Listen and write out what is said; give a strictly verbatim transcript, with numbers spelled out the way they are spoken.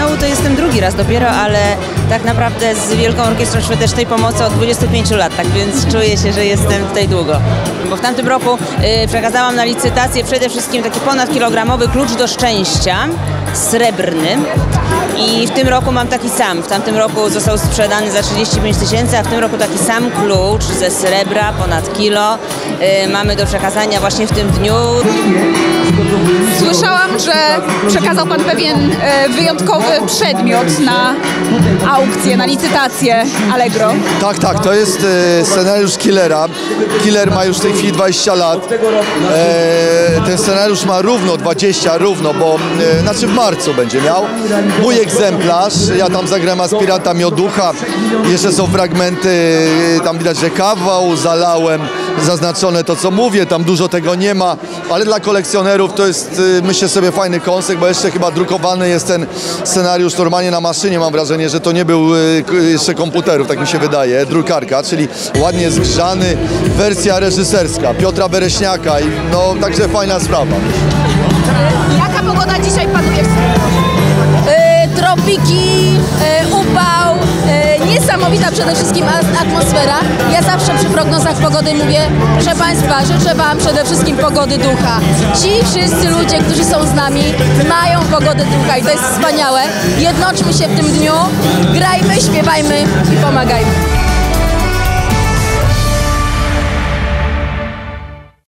finału to jestem drugi raz dopiero, ale tak naprawdę z Wielką Orkiestrą Świątecznej Pomocy od dwudziestu pięciu lat, tak więc czuję się, że jestem tutaj długo. Bo w tamtym roku y, przekazałam na licytację przede wszystkim taki ponadkilogramowy klucz do szczęścia, srebrny. I w tym roku mam taki sam. W tamtym roku został sprzedany za trzydzieści pięć tysięcy, a w tym roku taki sam klucz ze srebra, ponad kilo. Yy, mamy do przekazania właśnie w tym dniu. Słyszałam, że przekazał Pan pewien e, wyjątkowy przedmiot na aukcję, na licytację Allegro. Tak, tak, to jest e, scenariusz Killera. Killer ma już w tej chwili dwadzieścia lat. E, ten scenariusz ma równo dwadzieścia, równo, bo e, znaczy w marcu będzie miał. Mój egzemplarz, ja tam zagrałem aspiranta Mioducha. Jeszcze są fragmenty, tam widać, że kawał zalałem, zaznaczone to, co mówię, tam dużo tego nie ma, ale dla kolekcjonerów to jest, myślę sobie, fajny kąsek, bo jeszcze chyba drukowany jest ten scenariusz normalnie na maszynie. Mam wrażenie, że to nie był jeszcze komputerów, tak mi się wydaje, drukarka, czyli ładnie zgrzany, wersja reżyserska Piotra Bereśniaka i no, także fajna sprawa. Jaka pogoda dzisiaj panuje w Słupsku? Tropiki, upał, niesamowita przede wszystkim atmosfera. Ja zawsze przy prognozach pogody mówię, proszę Państwa, życzę Wam przede wszystkim pogody ducha. Ci wszyscy ludzie, którzy są z nami, mają pogodę ducha i to jest wspaniałe. Jednoczmy się w tym dniu, grajmy, śpiewajmy i pomagajmy.